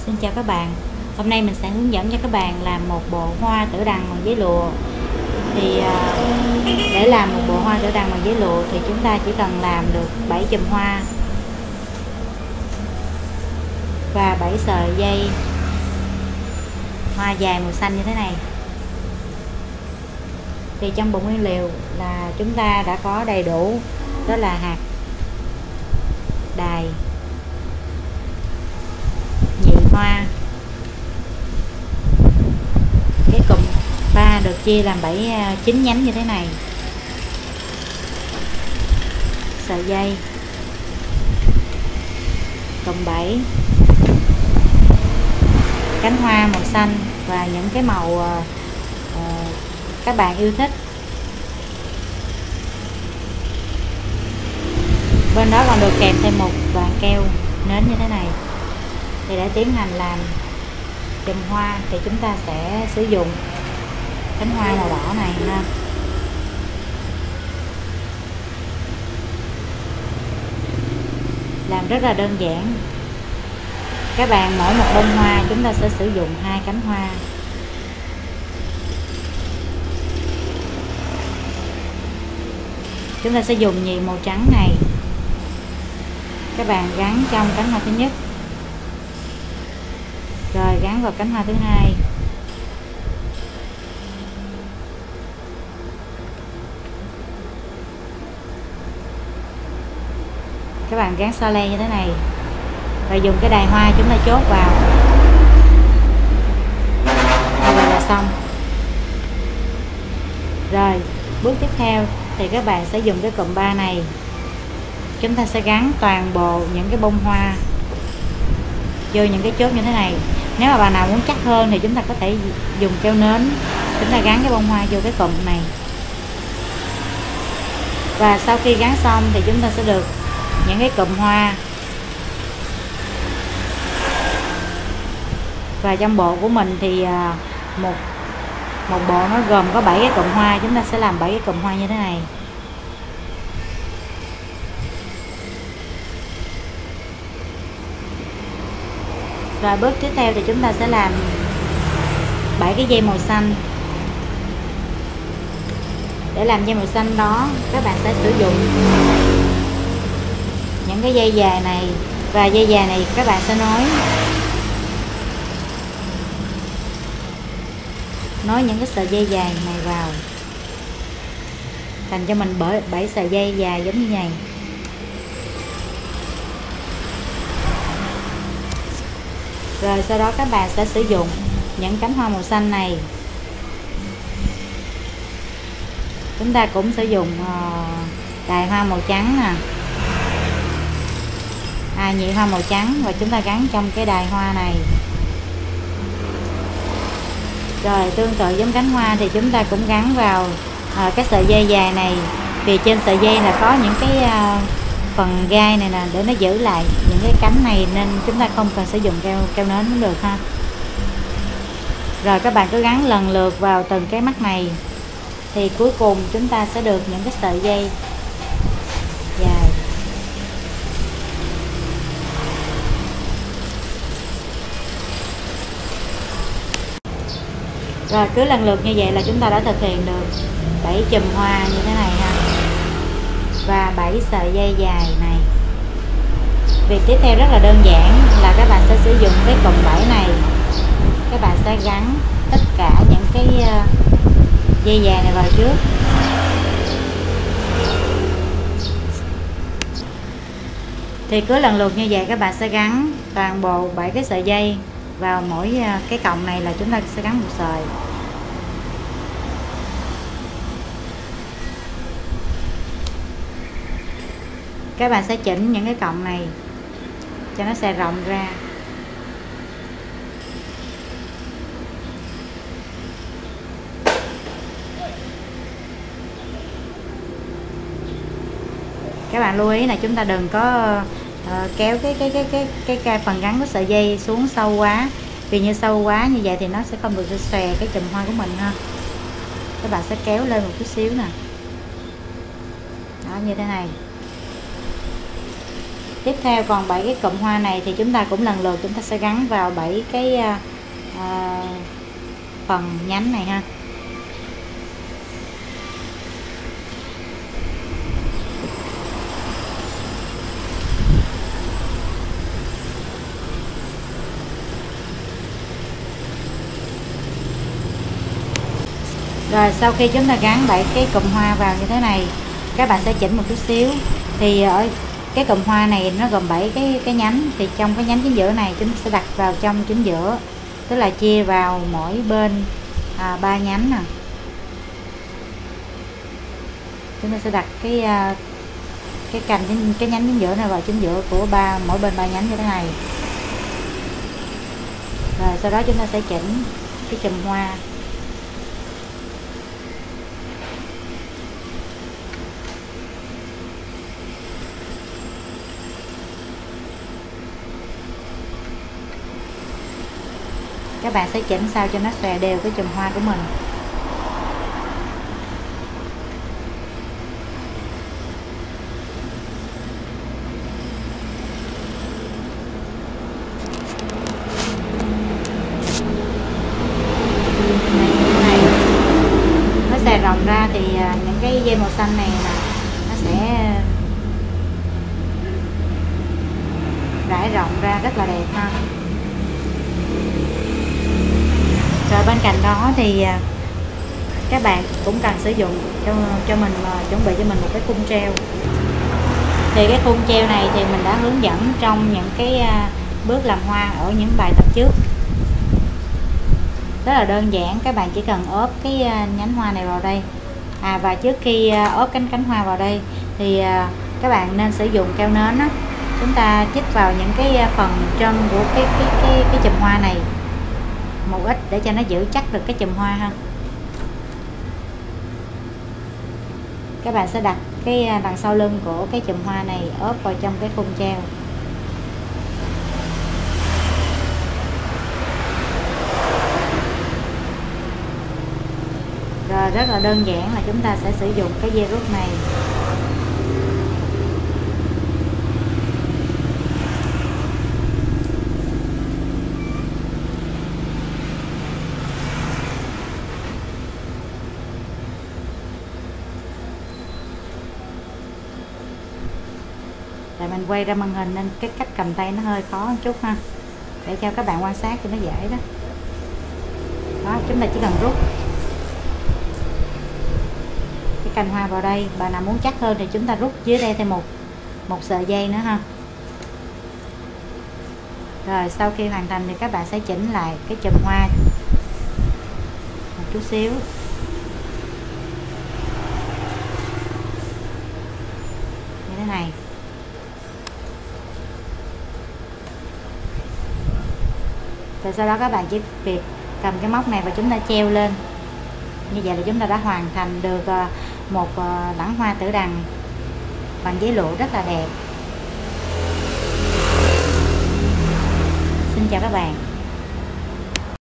Xin chào các bạn. Hôm nay mình sẽ hướng dẫn cho các bạn làm một bộ hoa tử đằng bằng giấy lụa. Thì để làm một bộ hoa tử đằng bằng giấy lụa thì chúng ta chỉ cần làm được 7 chùm hoa và 7 sợi dây hoa dài màu xanh như thế này. Thì trong bộ nguyên liệu là chúng ta đã có đầy đủ, đó là hạt đài, nhị hoa. Cái cụm ba được chia làm 9 nhánh như thế này. Sợi dây cụm 7, cánh hoa màu xanh và những cái màu các bạn yêu thích. Bên đó còn được kèm thêm một vàng keo nến như thế này. Thì để tiến hành làm chùm hoa thì chúng ta sẽ sử dụng cánh hoa màu đỏ này ha. Làm rất là đơn giản. Các bạn mỗi một bông hoa chúng ta sẽ sử dụng 2 cánh hoa. Chúng ta sẽ dùng nhị màu trắng này. Các bạn gắn trong cánh hoa thứ nhất, rồi gắn vào cánh hoa thứ hai. Các bạn gắn so le như thế này, rồi dùng cái đài hoa chúng ta chốt vào. Rồi là xong. Rồi bước tiếp theo thì các bạn sẽ dùng cái cụm 3 này, chúng ta sẽ gắn toàn bộ những cái bông hoa vô những cái chốt như thế này. Nếu mà bạn nào muốn chắc hơn thì chúng ta có thể dùng keo nến, chúng ta gắn cái bông hoa vô cái cụm này. Và sau khi gắn xong thì chúng ta sẽ được những cái cụm hoa. Và trong bộ của mình thì một bộ nó gồm có 7 cái cụm hoa, chúng ta sẽ làm 7 cái cụm hoa như thế này. Rồi bước tiếp theo thì chúng ta sẽ làm 7 cái dây màu xanh. Để làm dây màu xanh đó, các bạn sẽ sử dụng những cái dây dài này, và dây dài này các bạn sẽ nối những cái sợi dây dài này vào thành cho mình 7 sợi dây dài giống như này. Rồi sau đó các bạn sẽ sử dụng những cánh hoa màu xanh này. Chúng ta cũng sử dụng đài hoa màu trắng nè, nhị hoa màu trắng, và chúng ta gắn trong cái đài hoa này. Rồi tương tự giống cánh hoa thì chúng ta cũng gắn vào cái sợi dây dài này. Vì trên sợi dây là có những cái phần gai này nè, để nó giữ lại những cái cánh này, nên chúng ta không cần sử dụng keo nến cũng được ha. Rồi các bạn cứ gắn lần lượt vào từng cái mắt này, thì cuối cùng chúng ta sẽ được những cái sợi dây dài. Rồi cứ lần lượt như vậy là chúng ta đã thực hiện được 7 chùm hoa như thế này ha, và 7 sợi dây dài này. Việc tiếp theo rất là đơn giản là các bạn sẽ sử dụng cái cụm 7 này. Các bạn sẽ gắn tất cả những cái dây dài này vào trước. Thì cứ lần lượt như vậy các bạn sẽ gắn toàn bộ 7 cái sợi dây vào mỗi cái cọng này, là chúng ta sẽ gắn một sợi. Các bạn sẽ chỉnh những cái cọng này cho nó sẽ rộng ra. Các bạn lưu ý là chúng ta đừng có kéo cái phần gắn của sợi dây xuống sâu quá. Vì như sâu quá như vậy thì nó sẽ không được xòe cái chùm hoa của mình ha. Các bạn sẽ kéo lên một chút xíu nè. Đó, như thế này. Tiếp theo còn 7 cái cụm hoa này thì chúng ta cũng lần lượt chúng ta sẽ gắn vào 7 cái phần nhánh này ha. Rồi sau khi chúng ta gắn 7 cái cụm hoa vào như thế này, các bạn sẽ chỉnh một chút xíu. Thì ở cái cụm hoa này nó gồm 7 cái nhánh, thì trong cái nhánh chính giữa này chúng ta sẽ đặt vào trong chính giữa, tức là chia vào mỗi bên 3 nhánh nè. Chúng ta sẽ đặt cái nhánh chính giữa này vào chính giữa của mỗi bên 3 nhánh như thế này. Rồi sau đó chúng ta sẽ chỉnh cái chùm hoa. Các bạn sẽ chỉnh sao cho nó xòe đều cái chùm hoa của mình. Này nó xòe rộng ra thì những cái dây màu xanh này nè nó sẽ rải rộng ra rất là đẹp ha. Rồi bên cạnh đó thì các bạn cũng cần sử dụng cho mình chuẩn bị cho mình một cái khung treo. Thì cái khung treo này thì mình đã hướng dẫn trong những cái bước làm hoa ở những bài tập trước. Rất là đơn giản, các bạn chỉ cần ốp cái nhánh hoa này vào đây. Và trước khi ốp cánh hoa vào đây thì các bạn nên sử dụng keo nến á. Chúng ta chích vào những cái phần chân của cái chùm hoa này một ít để cho nó giữ chắc được cái chùm hoa ha. Các bạn sẽ đặt cái đằng sau lưng của cái chùm hoa này ốp vào trong cái khung treo. Rồi rất là đơn giản là chúng ta sẽ sử dụng cái dây rút này. Tại mình quay ra màn hình nên cái cách cầm tay nó hơi khó một chút ha, để cho các bạn quan sát cho nó dễ đó. Đó, chúng ta chỉ cần rút cái cành hoa vào đây. Bạn nào muốn chắc hơn thì chúng ta rút dưới đây thêm một sợi dây nữa ha. Rồi sau khi hoàn thành thì các bạn sẽ chỉnh lại cái chùm hoa một chút xíu như thế này. Rồi sau đó các bạn chỉ việc cầm cái móc này và chúng ta treo lên. Như vậy là chúng ta đã hoàn thành được một lẵng hoa tử đằng bằng giấy lụa rất là đẹp. Xin chào các bạn.